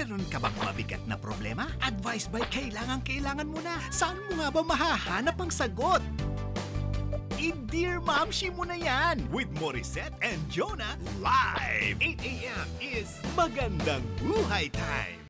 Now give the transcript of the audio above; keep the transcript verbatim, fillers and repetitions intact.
Meron ka bang mabigat na problema? Advice by kailangan-kailangan mo na. Saan mo nga ba mahahanap ang sagot? I-Dear Mamshi mo na yan! With Morissette and Jonah live! eight a m is Magandang Buhay Time!